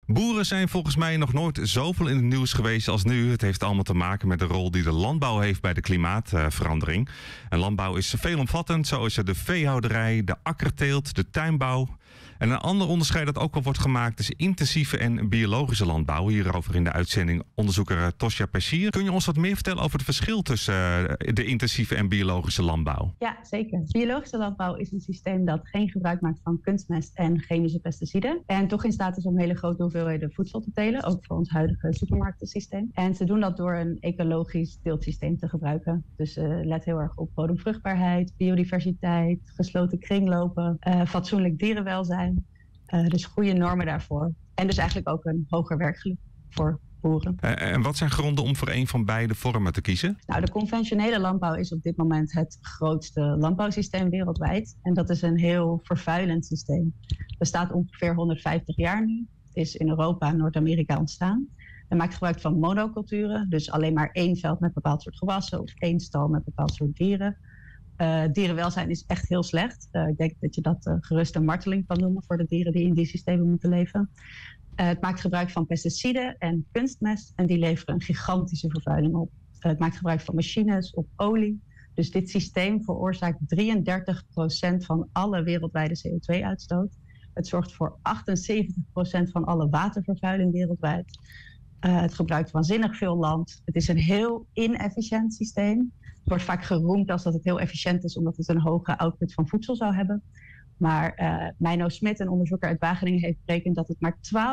Boeren zijn volgens mij nog nooit zoveel in het nieuws geweest als nu. Het heeft allemaal te maken met de rol die de landbouw heeft bij de klimaatverandering. En landbouw is veelomvattend, zoals de veehouderij, de akkerteelt, de tuinbouw. En een ander onderscheid dat ook al wordt gemaakt is intensieve en biologische landbouw. Hierover in de uitzending onderzoeker Tosja Peschier. Kun je ons wat meer vertellen over het verschil tussen de intensieve en biologische landbouw? Ja, zeker. Biologische landbouw is een systeem dat geen gebruik maakt van kunstmest en chemische pesticiden. En toch in staat is om hele grote hoeveelheden voedsel te telen, ook voor ons huidige supermarktensysteem. En ze doen dat door een ecologisch teeltsysteem te gebruiken. Dus let heel erg op bodemvruchtbaarheid, biodiversiteit, gesloten kringlopen, fatsoenlijk dierenwelzijn. Dus goede normen daarvoor. En dus eigenlijk ook een hoger werkgeluk voor boeren. En wat zijn gronden om voor een van beide vormen te kiezen? Nou, de conventionele landbouw is op dit moment het grootste landbouwsysteem wereldwijd. En dat is een heel vervuilend systeem. Het bestaat ongeveer 150 jaar nu. Het is in Europa en Noord-Amerika ontstaan. Het maakt gebruik van monoculturen. Dus alleen maar één veld met bepaald soort gewassen of één stal met bepaald soort dieren. Dierenwelzijn is echt heel slecht. Ik denk dat je dat gerust een marteling kan noemen voor de dieren die in die systemen moeten leven. Het maakt gebruik van pesticiden en kunstmest en die leveren een gigantische vervuiling op. Het maakt gebruik van machines of olie. Dus dit systeem veroorzaakt 33% van alle wereldwijde CO2-uitstoot. Het zorgt voor 78% van alle watervervuiling wereldwijd. Het gebruikt waanzinnig veel land. Het is een heel inefficiënt systeem. Het wordt vaak geroemd als dat het heel efficiënt is omdat het een hoge output van voedsel zou hebben. Maar Meino Smit, een onderzoeker uit Wageningen, heeft berekend dat het maar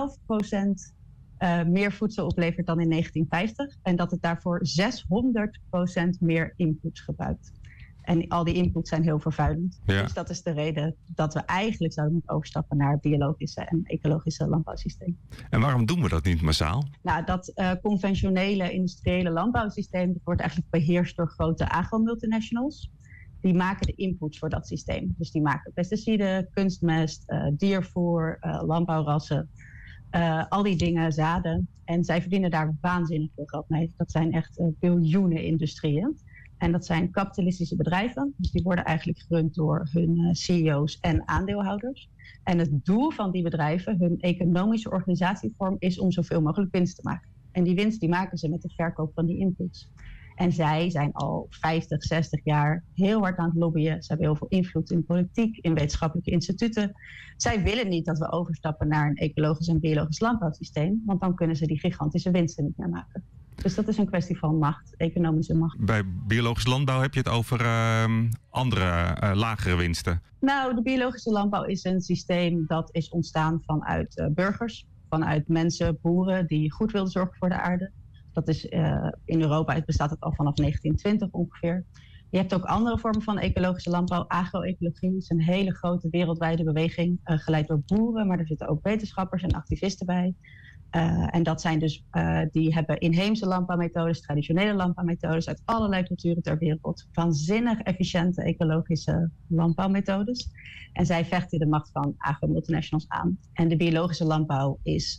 12% meer voedsel oplevert dan in 1950. En dat het daarvoor 600% meer inputs gebruikt. En al die inputs zijn heel vervuilend. Ja. Dus dat is de reden dat we eigenlijk zouden moeten overstappen naar biologische en ecologische landbouwsysteem. En waarom doen we dat niet massaal? Nou, dat conventionele industriële landbouwsysteem dat wordt eigenlijk beheerst door grote agro-multinationals. Die maken de inputs voor dat systeem. Dus die maken pesticiden, kunstmest, diervoer, landbouwrassen, al die dingen, zaden. En zij verdienen daar waanzinnig veel geld mee. Dat zijn echt biljoenen industrieën. En dat zijn kapitalistische bedrijven. Dus die worden eigenlijk gerund door hun CEO's en aandeelhouders. En het doel van die bedrijven, hun economische organisatievorm, is om zoveel mogelijk winst te maken. En die winst die maken ze met de verkoop van die inputs. En zij zijn al 50, 60 jaar heel hard aan het lobbyen. Ze hebben heel veel invloed in politiek, in wetenschappelijke instituten. Zij willen niet dat we overstappen naar een ecologisch en biologisch landbouwsysteem. Want dan kunnen ze die gigantische winsten niet meer maken. Dus dat is een kwestie van macht, economische macht. Bij biologisch landbouw heb je het over andere, lagere winsten. Nou, de biologische landbouw is een systeem dat is ontstaan vanuit burgers. Vanuit mensen, boeren die goed wilden zorgen voor de aarde. Dat is in Europa, bestaat het al vanaf 1920 ongeveer. Je hebt ook andere vormen van ecologische landbouw. Agroecologie is een hele grote wereldwijde beweging, geleid door boeren. Maar er zitten ook wetenschappers en activisten bij. En dat zijn dus, die hebben inheemse landbouwmethodes, traditionele landbouwmethodes uit allerlei culturen ter wereld. Waanzinnig efficiënte ecologische landbouwmethodes. En zij vechten de macht van agro-multinationals aan. En de biologische landbouw is,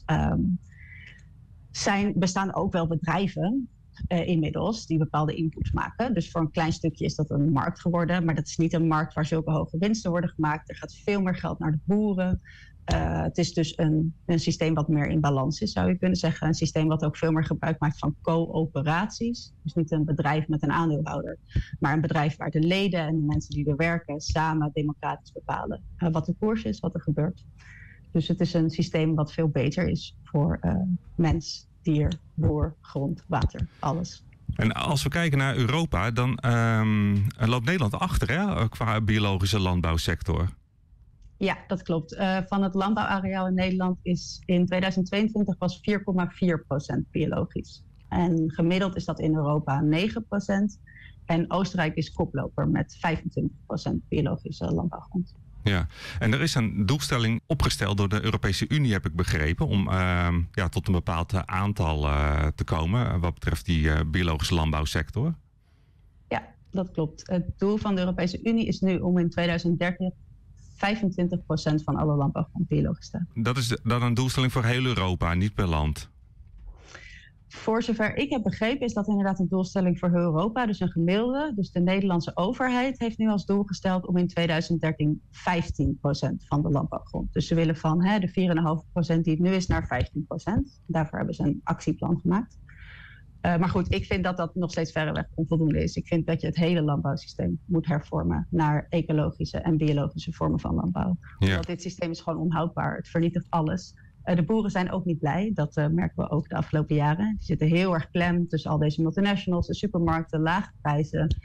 bestaan ook wel bedrijven inmiddels die bepaalde inputs maken. Dus voor een klein stukje is dat een markt geworden. Maar dat is niet een markt waar zulke hoge winsten worden gemaakt. Er gaat veel meer geld naar de boeren. Het is dus een systeem wat meer in balans is, zou je kunnen zeggen. Een systeem wat ook veel meer gebruik maakt van coöperaties. Dus niet een bedrijf met een aandeelhouder, maar een bedrijf waar de leden en de mensen die er werken samen democratisch bepalen wat de koers is, wat er gebeurt. Dus het is een systeem wat veel beter is voor mens, dier, boer, grond, water, alles. En als we kijken naar Europa, dan loopt Nederland achter, hè, qua biologische landbouwsector. Ja, dat klopt. Van het landbouwareaal in Nederland is in 2022 was 4,4% biologisch. En gemiddeld is dat in Europa 9%. En Oostenrijk is koploper met 25% biologische landbouwgrond. Ja, en er is een doelstelling opgesteld door de Europese Unie, heb ik begrepen, om tot een bepaald aantal te komen wat betreft die biologische landbouwsector. Ja, dat klopt. Het doel van de Europese Unie is nu om in 2030 25% van alle landbouwgrond biologisch te hebben. Dat is dan een doelstelling voor heel Europa, niet per land? Voor zover ik heb begrepen is dat inderdaad een doelstelling voor heel Europa. Dus een gemiddelde. Dus de Nederlandse overheid heeft nu als doel gesteld om in 2013 15% van de landbouwgrond. Dus ze willen van de 4,5% die het nu is naar 15%. Daarvoor hebben ze een actieplan gemaakt. Maar goed, ik vind dat dat nog steeds verreweg onvoldoende is. Ik vind dat je het hele landbouwsysteem moet hervormen naar ecologische en biologische vormen van landbouw. Ja. Omdat dit systeem is gewoon onhoudbaar. Het vernietigt alles. De boeren zijn ook niet blij. Dat merken we ook de afgelopen jaren. Die zitten heel erg klem tussen al deze multinationals, de supermarkten, lage prijzen.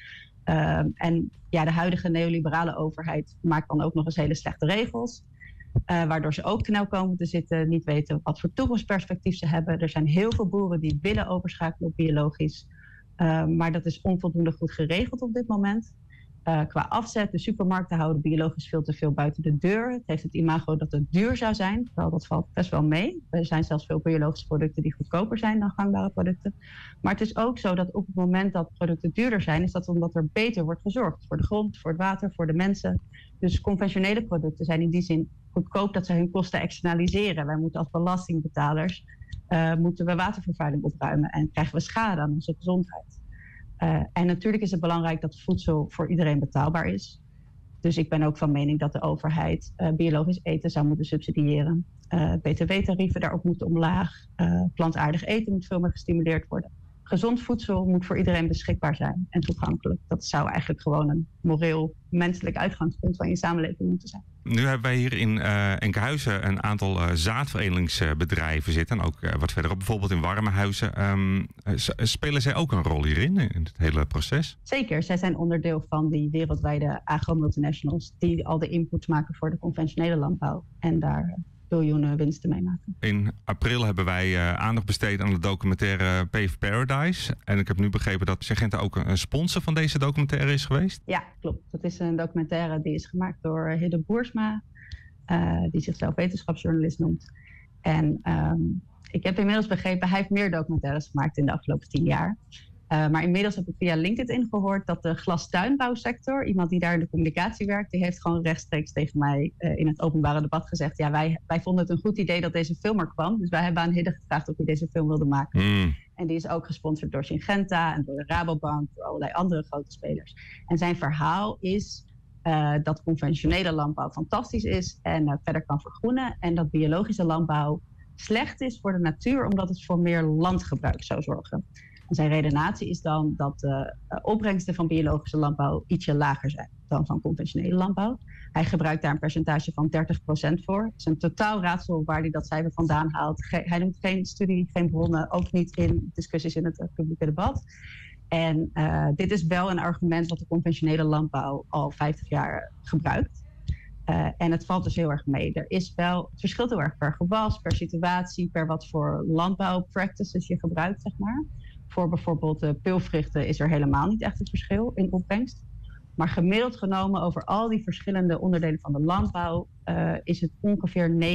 En ja, de huidige neoliberale overheid maakt dan ook nog eens hele slechte regels. Waardoor ze ook knel komen te zitten, niet weten wat voor toekomstperspectief ze hebben. Er zijn heel veel boeren die willen overschakelen op biologisch. Maar dat is onvoldoende goed geregeld op dit moment. Qua afzet, de supermarkten houden biologisch veel te veel buiten de deur. Het heeft het imago dat het duur zou zijn, terwijl dat valt best wel mee. Er zijn zelfs veel biologische producten die goedkoper zijn dan gangbare producten. Maar het is ook zo dat op het moment dat producten duurder zijn, is dat omdat er beter wordt gezorgd voor de grond, voor het water, voor de mensen. Dus conventionele producten zijn in die zin goedkoop dat ze hun kosten externaliseren. Wij moeten als belastingbetalers moeten we watervervuiling opruimen en krijgen we schade aan onze gezondheid. En natuurlijk is het belangrijk dat voedsel voor iedereen betaalbaar is. Dus ik ben ook van mening dat de overheid biologisch eten zou moeten subsidiëren. BTW-tarieven daar ook moeten omlaag. Plantaardig eten moet veel meer gestimuleerd worden. Gezond voedsel moet voor iedereen beschikbaar zijn en toegankelijk. Dat zou eigenlijk gewoon een moreel, menselijk uitgangspunt van je samenleving moeten zijn. Nu hebben wij hier in Enkhuizen een aantal zaadveredelingsbedrijven zitten. En ook wat verderop, bijvoorbeeld in Warmenhuizen. Spelen zij ook een rol hierin, in het hele proces? Zeker, zij zijn onderdeel van die wereldwijde agro-multinationals die al de inputs maken voor de conventionele landbouw. En daar biljoenen winsten mee maken. In april hebben wij aandacht besteed aan de documentaire Pave Paradise. En ik heb nu begrepen dat Syngenta ook een sponsor van deze documentaire is geweest. Ja, klopt. Dat is een documentaire die is gemaakt door Hidde Boersma, die zichzelf wetenschapsjournalist noemt. En ik heb inmiddels begrepen, hij heeft meer documentaires gemaakt in de afgelopen 10 jaar. Maar inmiddels heb ik via LinkedIn gehoord dat de glastuinbouwsector, iemand die daar in de communicatie werkt, die heeft gewoon rechtstreeks tegen mij in het openbare debat gezegd, ja, wij vonden het een goed idee dat deze film er kwam. Dus wij hebben aan Hidde gevraagd of hij deze film wilde maken. En die is ook gesponsord door Syngenta en door de Rabobank, door allerlei andere grote spelers. En zijn verhaal is dat conventionele landbouw fantastisch is en verder kan vergroenen. En dat biologische landbouw slecht is voor de natuur, omdat het voor meer landgebruik zou zorgen. En zijn redenatie is dan dat de opbrengsten van biologische landbouw ietsje lager zijn dan van conventionele landbouw. Hij gebruikt daar een percentage van 30% voor. Het is een totaal raadsel waar hij dat cijfer vandaan haalt. Hij noemt geen studie, geen bronnen, ook niet in discussies in het publieke debat. En dit is wel een argument wat de conventionele landbouw al 50 jaar gebruikt. En het valt dus heel erg mee. Het verschilt heel erg per gewas, per situatie, per wat voor landbouwpractices je gebruikt, zeg maar. Voor bijvoorbeeld peulvruchten is er helemaal niet echt een verschil in opbrengst. Maar gemiddeld genomen over al die verschillende onderdelen van de landbouw is het ongeveer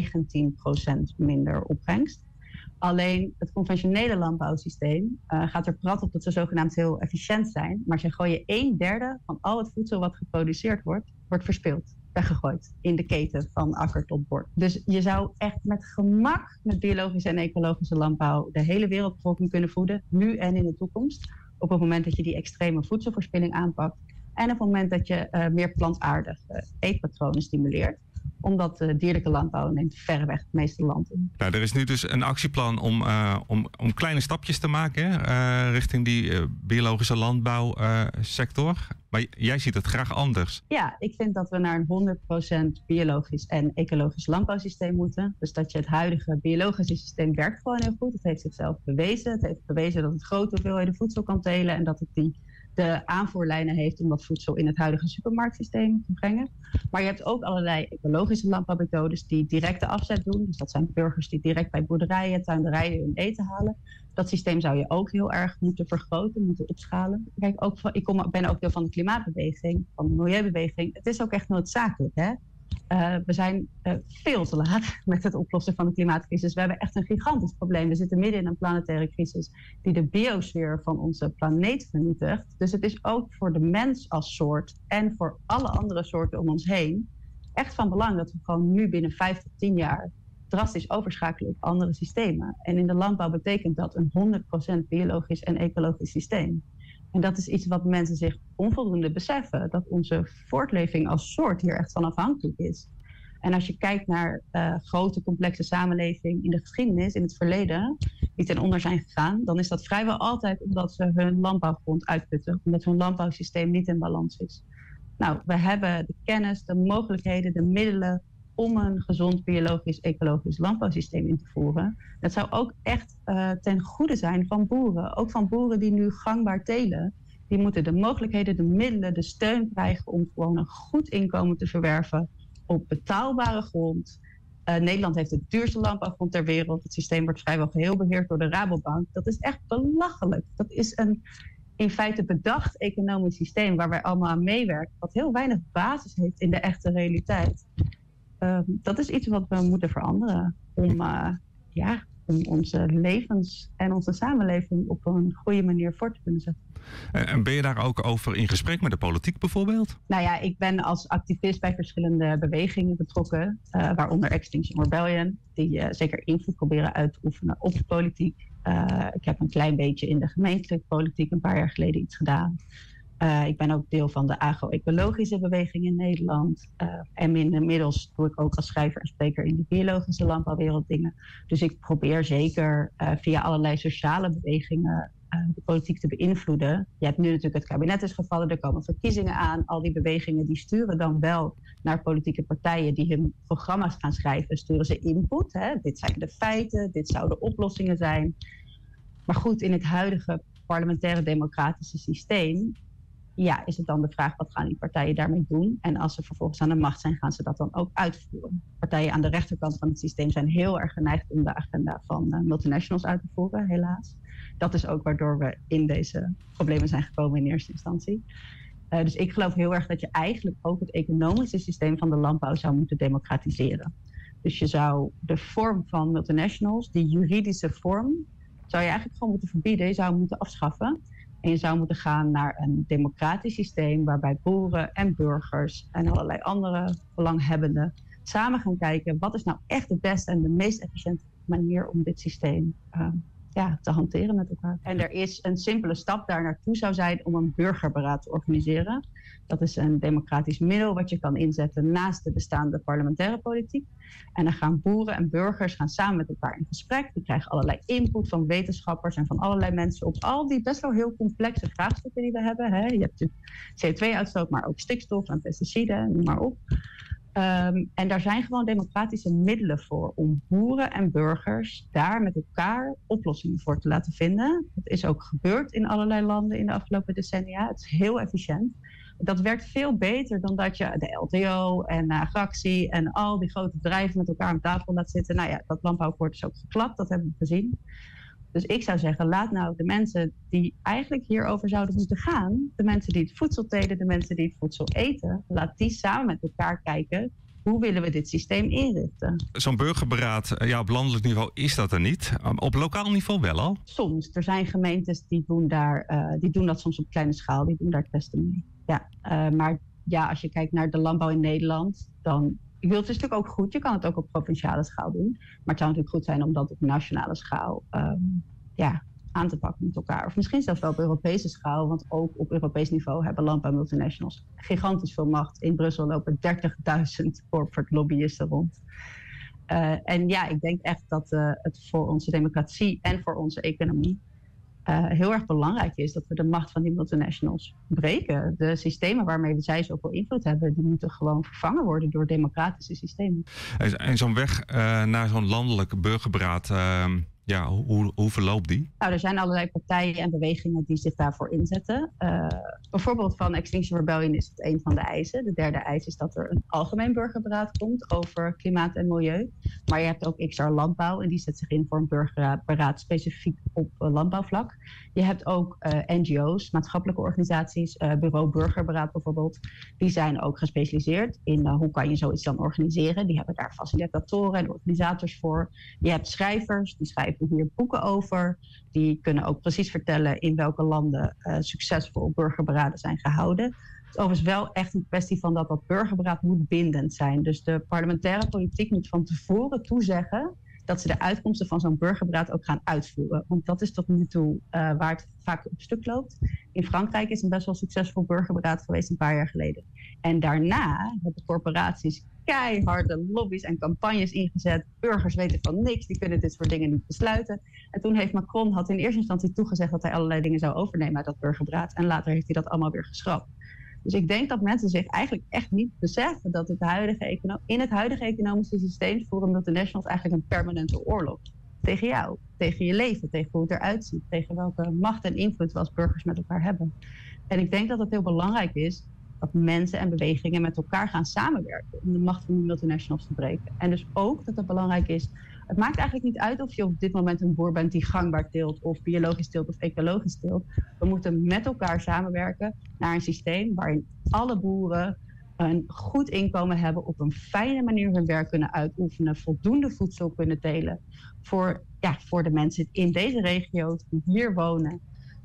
19% minder opbrengst. Alleen het conventionele landbouwsysteem gaat er prat op dat ze zogenaamd heel efficiënt zijn. Maar ze gooien 1/3 van al het voedsel wat geproduceerd wordt verspild. Weggegooid in de keten van akker tot bord. Dus je zou echt met gemak met biologische en ecologische landbouw de hele wereldbevolking kunnen voeden, nu en in de toekomst. Op het moment dat je die extreme voedselverspilling aanpakt en op het moment dat je meer plantaardige eetpatronen stimuleert. Omdat de dierlijke landbouw neemt verreweg het meeste land in. Nou, er is nu dus een actieplan om kleine stapjes te maken richting die biologische landbouwsector. Maar jij ziet het graag anders. Ja, ik vind dat we naar een 100% biologisch en ecologisch landbouwsysteem moeten. Dus dat je het huidige biologische systeem werkt gewoon heel goed. Het heeft zichzelf bewezen. Het heeft bewezen dat het grote hoeveelheden voedsel kan telen en dat het de aanvoerlijnen heeft om dat voedsel in het huidige supermarktsysteem te brengen. Maar je hebt ook allerlei ecologische landbouwmethodes die directe afzet doen. Dus dat zijn burgers die direct bij boerderijen, tuinderijen hun eten halen. Dat systeem zou je ook heel erg moeten vergroten, moeten opschalen. Kijk, ik ben ook deel van de klimaatbeweging, van de milieubeweging. Het is ook echt noodzakelijk, hè? We zijn veel te laat met het oplossen van de klimaatcrisis. We hebben echt een gigantisch probleem. We zitten midden in een planetaire crisis die de biosfeer van onze planeet vernietigt. Dus het is ook voor de mens als soort en voor alle andere soorten om ons heen echt van belang dat we gewoon nu binnen 5 tot 10 jaar drastisch overschakelen op andere systemen. En in de landbouw betekent dat een 100% biologisch en ecologisch systeem. En dat is iets wat mensen zich onvoldoende beseffen. Dat onze voortleving als soort hier echt van afhankelijk is. En als je kijkt naar grote, complexe samenleving in de geschiedenis, in het verleden, die ten onder zijn gegaan, dan is dat vrijwel altijd omdat ze hun landbouwgrond uitputten. Omdat hun landbouwsysteem niet in balans is. Nou, we hebben de kennis, de mogelijkheden, de middelen om een gezond, biologisch, ecologisch landbouwsysteem in te voeren. Dat zou ook echt ten goede zijn van boeren. Ook van boeren die nu gangbaar telen. Die moeten de mogelijkheden, de middelen, de steun krijgen om gewoon een goed inkomen te verwerven op betaalbare grond. Nederland heeft de duurste landbouwgrond ter wereld. Het systeem wordt vrijwel geheel beheerd door de Rabobank. Dat is echt belachelijk. Dat is een in feite bedacht economisch systeem waar wij allemaal aan meewerken, wat heel weinig basis heeft in de echte realiteit. Dat is iets wat we moeten veranderen om onze levens en onze samenleving op een goede manier voor te kunnen zetten. En ben je daar ook over in gesprek met de politiek bijvoorbeeld? Nou ja, ik ben als activist bij verschillende bewegingen betrokken, waaronder Extinction Rebellion, die zeker invloed proberen uit te oefenen op de politiek. Ik heb een klein beetje in de gemeentelijke politiek een paar jaar geleden iets gedaan. Ik ben ook deel van de agro-ecologische beweging in Nederland. En inmiddels doe ik ook als schrijver en spreker in de biologische landbouwwereld dingen. Dus ik probeer zeker via allerlei sociale bewegingen de politiek te beïnvloeden. Je hebt nu natuurlijk het kabinet is gevallen, er komen verkiezingen aan. Al die bewegingen die sturen dan wel naar politieke partijen die hun programma's gaan schrijven. Sturen ze input. Hè? Dit zijn de feiten, dit zouden oplossingen zijn. Maar goed, in het huidige parlementaire democratische systeem, ja, is het dan de vraag, wat gaan die partijen daarmee doen? En als ze vervolgens aan de macht zijn, gaan ze dat dan ook uitvoeren. Partijen aan de rechterkant van het systeem zijn heel erg geneigd om de agenda van multinationals uit te voeren, helaas. Dat is ook waardoor we in deze problemen zijn gekomen in eerste instantie. Dus ik geloof heel erg dat je eigenlijk ook het economische systeem van de landbouw zou moeten democratiseren. Dus je zou de vorm van multinationals, die juridische vorm, zou je eigenlijk gewoon moeten verbieden. Je zou moeten afschaffen. En je zou moeten gaan naar een democratisch systeem waarbij boeren en burgers en allerlei andere belanghebbenden samen gaan kijken wat is nou echt de beste en de meest efficiënte manier om dit systeem te hanteren met elkaar. En er is een simpele stap daar naartoe zou zijn om een burgerberaad te organiseren. Dat is een democratisch middel wat je kan inzetten naast de bestaande parlementaire politiek. En dan gaan boeren en burgers gaan samen met elkaar in gesprek. Die krijgen allerlei input van wetenschappers en van allerlei mensen op al die best wel heel complexe vraagstukken die we hebben. Hè. Je hebt natuurlijk CO2-uitstoot, maar ook stikstof en pesticiden, noem maar op. En daar zijn gewoon democratische middelen voor om boeren en burgers daar met elkaar oplossingen voor te laten vinden. Dat is ook gebeurd in allerlei landen in de afgelopen decennia. Het is heel efficiënt. Dat werkt veel beter dan dat je de LTO en Agractie en al die grote bedrijven met elkaar aan tafel laat zitten. Nou ja, dat landbouwakkoord is ook geklapt, dat hebben we gezien. Dus ik zou zeggen, laat nou de mensen die eigenlijk hierover zouden moeten gaan, de mensen die het voedsel telen, de mensen die het voedsel eten, laat die samen met elkaar kijken, hoe willen we dit systeem inrichten? Zo'n burgerberaad, op landelijk niveau is dat er niet. Op lokaal niveau wel al? Soms. Er zijn gemeentes die doen dat soms op kleine schaal, die doen daar testen mee. Ja, maar ja, als je kijkt naar de landbouw in Nederland, dan het is natuurlijk ook goed. Je kan het ook op provinciale schaal doen. Maar het zou natuurlijk goed zijn om dat op nationale schaal aan te pakken met elkaar. Of misschien zelfs wel op Europese schaal. Want ook op Europees niveau hebben landbouwmultinationals gigantisch veel macht. In Brussel lopen 30.000 corporate lobbyisten rond. En ja, ik denk echt dat het voor onze democratie en voor onze economie heel erg belangrijk is dat we de macht van die multinationals breken. De systemen waarmee zij zoveel invloed hebben, die moeten gewoon vervangen worden door democratische systemen. En zo'n weg naar zo'n landelijk burgerberaad, hoe verloopt die? Nou, er zijn allerlei partijen en bewegingen die zich daarvoor inzetten. Bijvoorbeeld van Extinction Rebellion is het een van de eisen. De derde eis is dat er een algemeen burgerberaad komt over klimaat en milieu. Maar je hebt ook XR Landbouw en die zet zich in voor een burgerberaad specifiek op landbouwvlak. Je hebt ook NGO's, maatschappelijke organisaties, Bureau Burgerberaad bijvoorbeeld. Die zijn ook gespecialiseerd in hoe kan je zoiets dan organiseren. Die hebben daar facilitatoren en organisators voor. Je hebt schrijvers, die schrijven hier boeken over. Die kunnen ook precies vertellen in welke landen succesvol burgerberaden zijn gehouden. Het is overigens wel echt een kwestie van dat burgerberaad moet bindend zijn. Dus de parlementaire politiek moet van tevoren toezeggen dat ze de uitkomsten van zo'n burgerberaad ook gaan uitvoeren. Want dat is tot nu toe waar het vaak op stuk loopt. In Frankrijk is een best wel succesvol burgerberaad geweest een paar jaar geleden. En daarna hebben corporaties keiharde lobby's en campagnes ingezet. Burgers weten van niks, die kunnen dit soort dingen niet besluiten. En toen heeft Macron had in eerste instantie toegezegd dat hij allerlei dingen zou overnemen uit dat burgerberaad. En later heeft hij dat allemaal weer geschrapt. Dus ik denk dat mensen zich eigenlijk echt niet beseffen dat in het huidige economische systeem voeren multinationals eigenlijk een permanente oorlog. Tegen jou, tegen je leven, tegen hoe het eruit ziet, tegen welke macht en invloed we als burgers met elkaar hebben. En ik denk dat het heel belangrijk is dat mensen en bewegingen met elkaar gaan samenwerken om de macht van de multinationals te breken. En dus ook dat het belangrijk is, het maakt eigenlijk niet uit of je op dit moment een boer bent die gangbaar teelt of biologisch teelt of ecologisch teelt. We moeten met elkaar samenwerken naar een systeem waarin alle boeren een goed inkomen hebben, op een fijne manier hun werk kunnen uitoefenen, voldoende voedsel kunnen delen voor de mensen in deze regio's die hier wonen.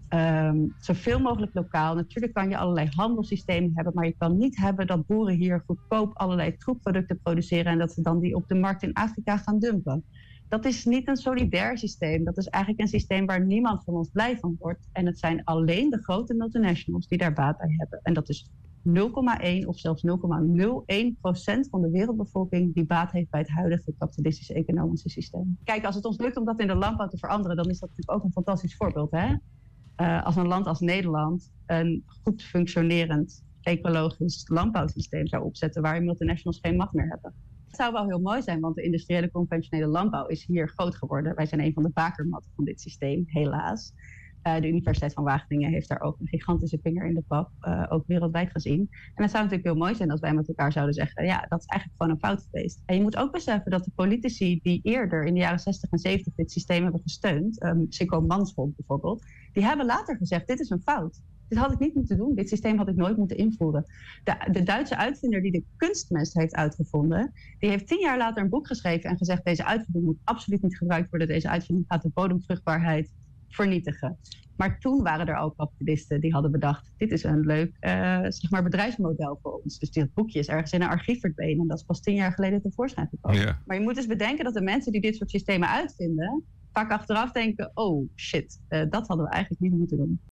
Zoveel mogelijk lokaal. Natuurlijk kan je allerlei handelssystemen hebben, maar je kan niet hebben dat boeren hier goedkoop allerlei troepproducten produceren en dat ze dan die op de markt in Afrika gaan dumpen. Dat is niet een solidair systeem. Dat is eigenlijk een systeem waar niemand van ons blij van wordt. En het zijn alleen de grote multinationals die daar baat bij hebben. En dat is 0,1 of zelfs 0,01% van de wereldbevolking die baat heeft bij het huidige kapitalistische economische systeem. Kijk, als het ons lukt om dat in de landbouw te veranderen, dan is dat natuurlijk ook een fantastisch voorbeeld, hè? Als een land als Nederland een goed functionerend ecologisch landbouwsysteem zou opzetten waar multinationals geen macht meer hebben. Het zou wel heel mooi zijn, want de industriële conventionele landbouw is hier groot geworden. Wij zijn een van de bakermatten van dit systeem, helaas. De Universiteit van Wageningen heeft daar ook een gigantische vinger in de pap, ook wereldwijd gezien. En het zou natuurlijk heel mooi zijn als wij met elkaar zouden zeggen, ja, dat is eigenlijk gewoon een fout geweest. En je moet ook beseffen dat de politici die eerder in de jaren 60 en 70 dit systeem hebben gesteund, Siggo Mansbond bijvoorbeeld, die hebben later gezegd, dit is een fout. Dit had ik niet moeten doen, dit systeem had ik nooit moeten invoeren. De Duitse uitvinder die de kunstmest heeft uitgevonden, die heeft 10 jaar later een boek geschreven en gezegd, deze uitvinding moet absoluut niet gebruikt worden, deze uitvinding gaat de bodemvruchtbaarheid vernietigen. Maar toen waren er ook kapitalisten die hadden bedacht, dit is een leuk bedrijfsmodel voor ons. Dus dit boekje is ergens in een archief verdwenen en dat is pas 10 jaar geleden tevoorschijn gekomen. Ja. Maar je moet dus bedenken dat de mensen die dit soort systemen uitvinden vaak achteraf denken, oh shit, dat hadden we eigenlijk niet moeten doen.